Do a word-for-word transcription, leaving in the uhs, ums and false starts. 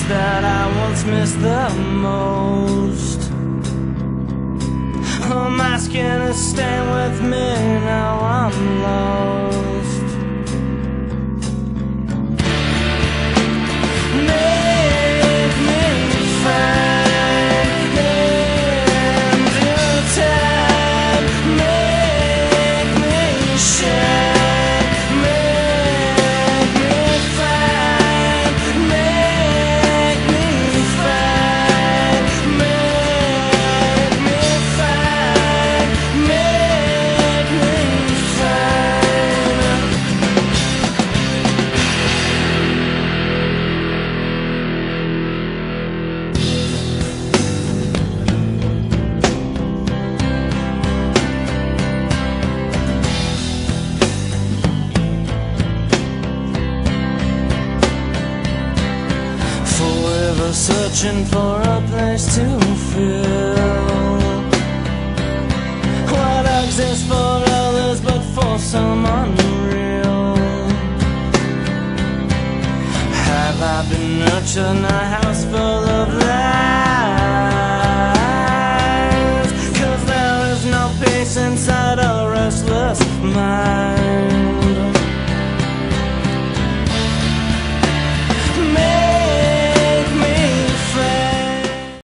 that I once missed the most. I'm asking to stay with me, now I'm lost. Make me find in due time. Make me shine. Make me find. Make me find. Make me find. Make me find. Forever searching for a place to feel what exists for others but for some unreal. Have I been nurtured in a house full of lies? 'Cause there is no peace inside a restless mind.